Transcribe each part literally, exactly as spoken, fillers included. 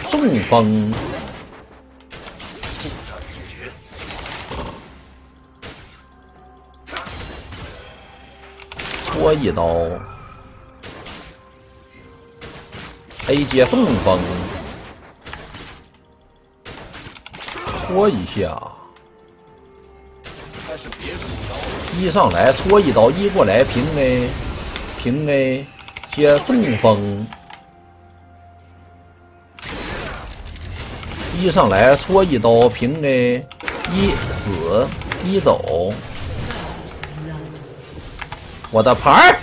中风，戳一刀 ，A 接中风，戳一下，一上来戳一刀，一过来平 A， 平 A 接中风。 一上来戳一刀平 A， 一死一走，我的牌儿，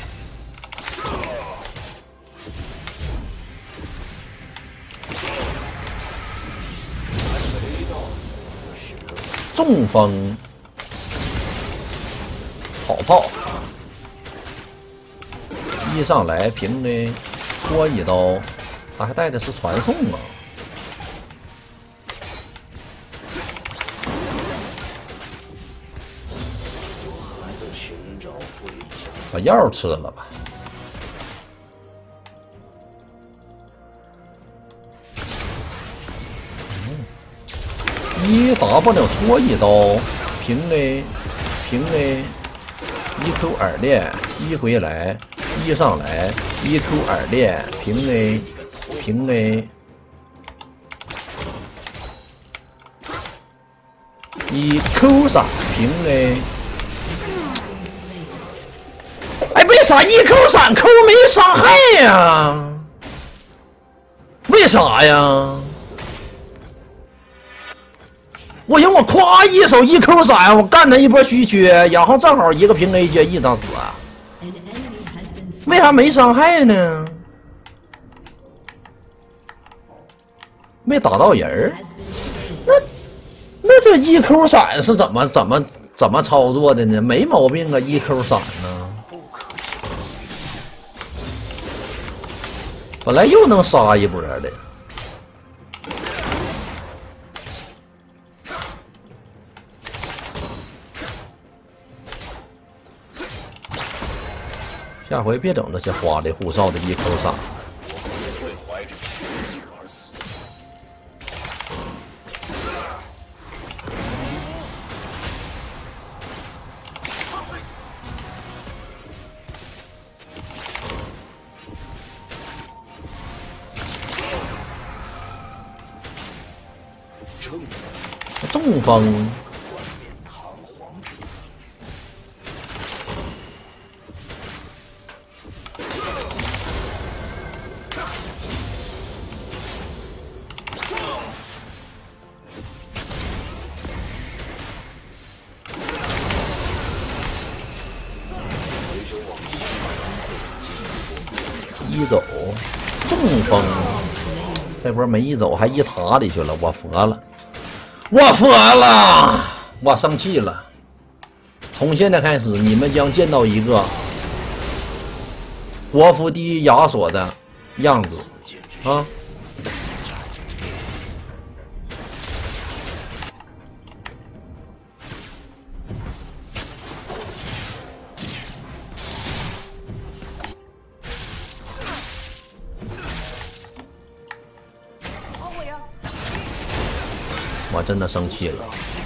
中风，跑炮，一上来平 A， 戳一刀，他还带的是传送啊。 把药吃了吧。一 W 戳一刀，平 A， 平 A， 一 Q 二连，一回来，一上来，一 Q 二连，平 A， 平 A， 一 Q 三平 A。 哎，为啥一 Q 三 Q 没伤害呀？为啥呀？我寻我夸一手一 Q 三，我干他一波虚缺，然后正好一个平 A 接一张死，为啥没伤害呢？没打到人儿，那那这一 Q 三是怎么怎么怎么操作的呢？没毛病啊，一 Q 三呢。 本来又能杀一波的，下回别整那些花里胡哨的一 Q 三。中风，一走，中风，这波没一走，还一塔里去了，我服了。 我服了，我生气了。从现在开始，你们将见到一个国服第一亚索的样子啊！我真的生气了。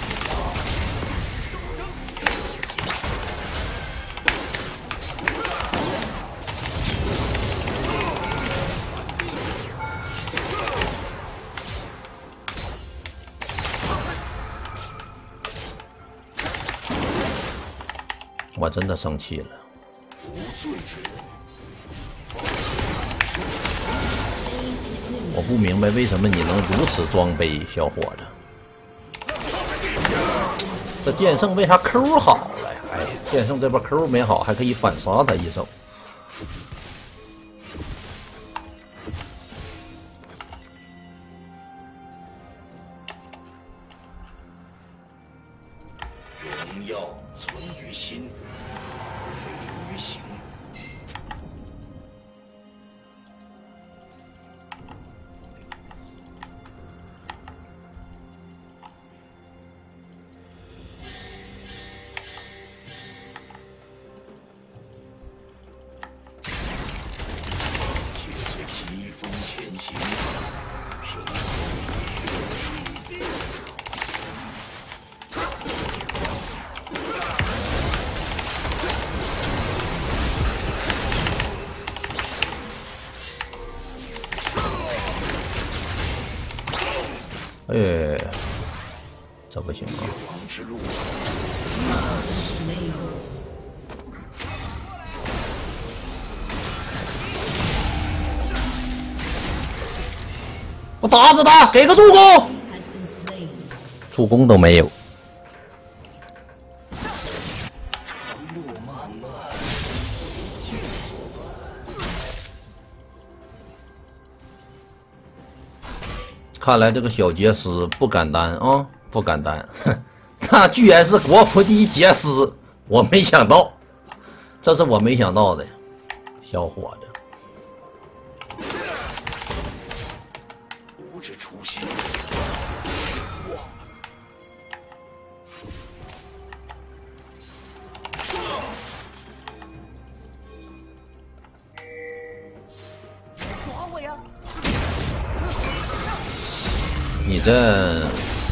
我真的生气了。我不明白为什么你能如此装杯，小伙子。 这剑圣为啥 Q 好了呀？哎，剑圣这波 Q 没好，还可以反杀他一手。 荣耀存于心，而非于形。且随疾风前行，生哎，这不行啊！我打死他，给个助攻，助攻都没有。看来这个小杰斯不简单啊，不简单，哼，那居然是国服第一杰斯，我没想到，这是我没想到的，小伙子。 不知初心。 你这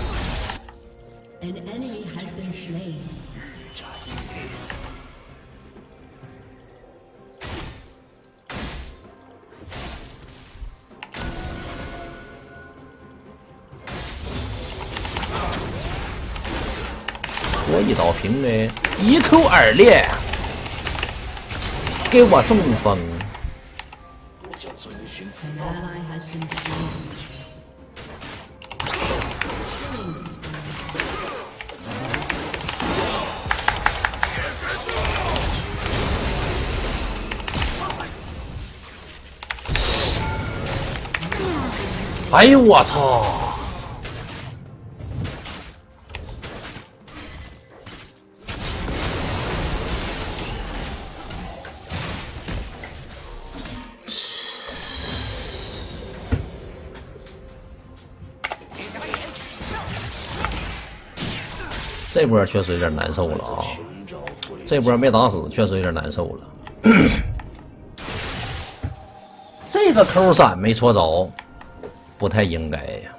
我一刀平的，一扣二裂，给我中风。 我将遵循此道。 哎呦我操！这波确实有点难受了啊！这波没打死，确实有点难受了。这个扣闪没戳着，不太应该呀。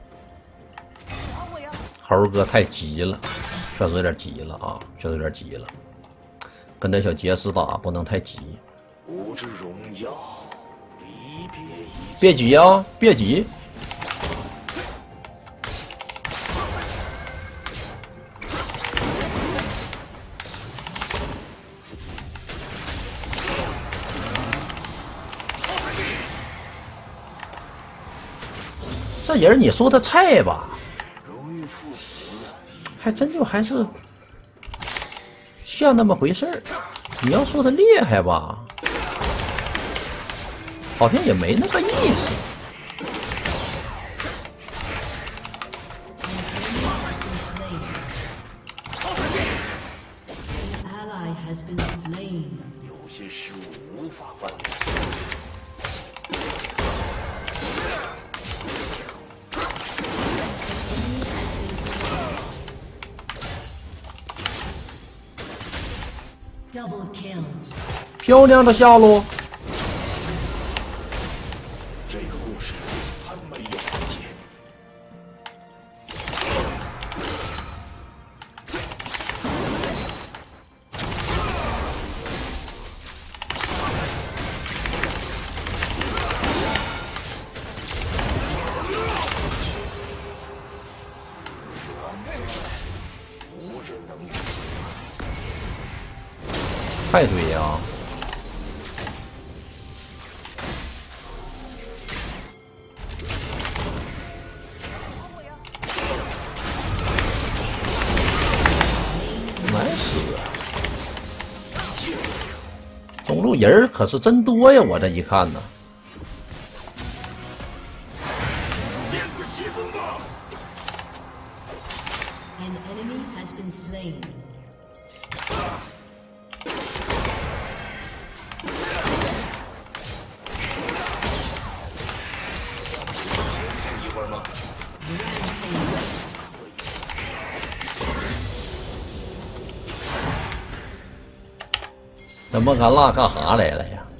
猴哥太急了，确实有点急了啊，确实有点急了。跟这小杰斯打不能太急。 无之荣耀，离别一别急啊，别急。这人你说他菜吧，还真就还是像那么回事儿。你要说他厉害吧，好像也没那个意思。 有些事物无法犯。 漂亮的下路。 这个故事很没有完结。无人能与。 太对呀！难死啊！中路人可是真多呀，我这一看呢。 一会儿吗？ 那莫甘娜干啥来了呀？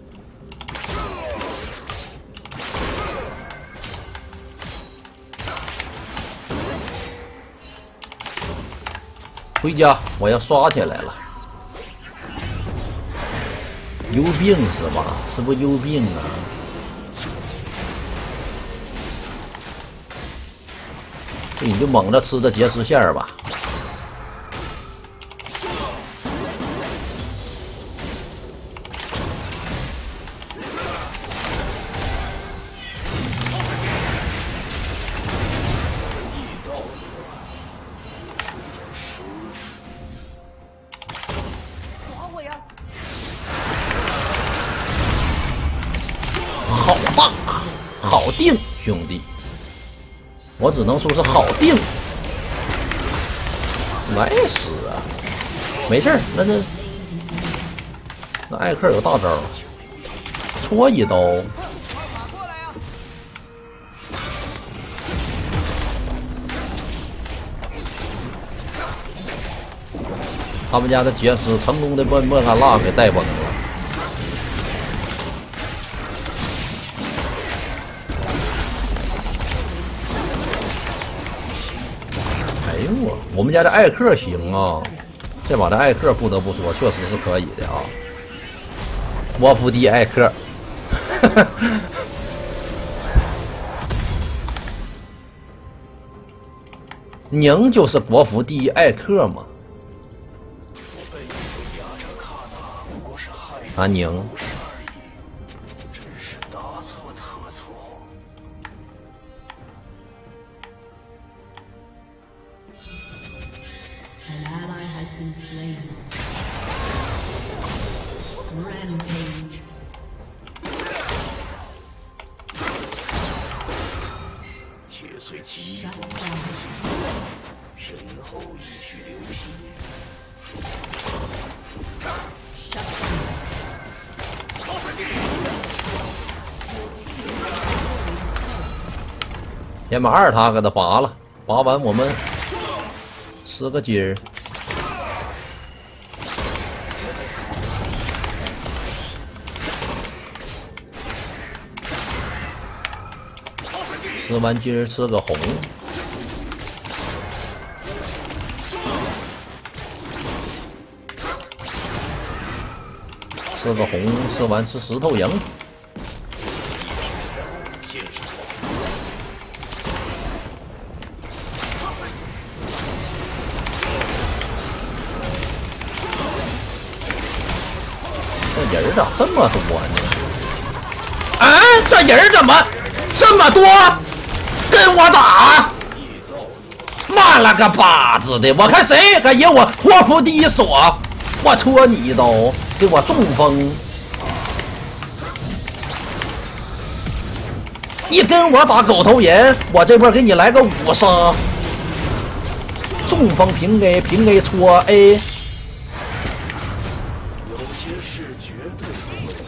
回家，我要刷起来了。有病是吧？是不是有病啊？ 我你就猛着吃这结石线儿吧。好大，好定，兄弟，我只能说是好定。来死啊！没事儿，那那那艾克有大招，戳一刀。他们家的杰斯成功的把莫甘娜给带崩了。哎呦我，我们家的艾克行啊！这把的艾克不得不说，确实是可以的啊。沃夫第艾克，宁就是国服第一艾克嘛。啊宁， 真是大错特错。 An ally has been slain. Rampage. 切碎疾风 Shut down. 身后一曲流星。 Shut down. 先把二塔给他拔了，拔完我们吃个鸡儿。吃完鸡儿吃个红。吃个红，吃完吃石头营。这人咋这么多呢？啊，这人怎么这么多？跟我打！妈了个巴子的！我看谁敢赢我国服第一锁，我戳你一刀，给我中风！一跟我打狗头人，我这波给你来个五杀，中风平 A 平 A 戳 A。 有些事绝对不会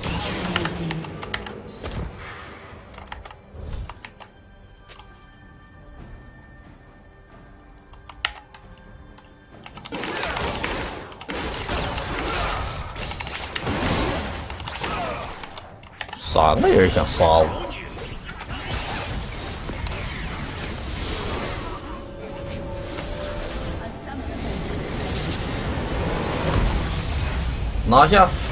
三个人想杀我，拿下。